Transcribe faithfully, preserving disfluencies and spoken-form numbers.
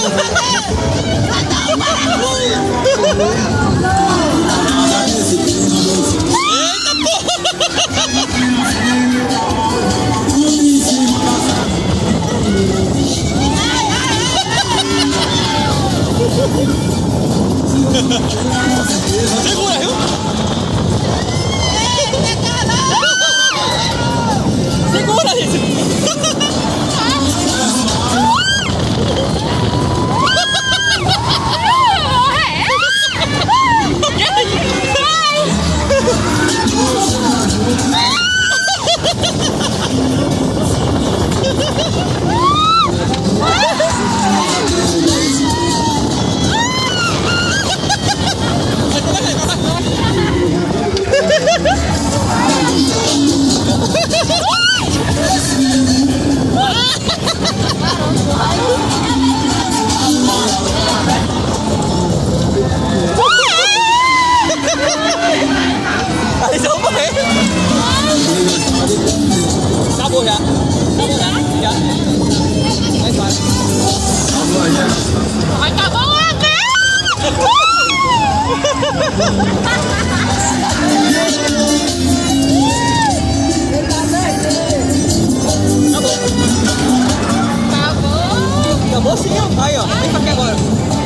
Segura, viu? Segura, gente! Aí já vou morrer. Acabou já. Acabou já. Já. Vai, vai. Acabou já. Vai acabar lá, velho. Acabou. Acabou sim, ó. Aí, ó. Vem pra aqui agora.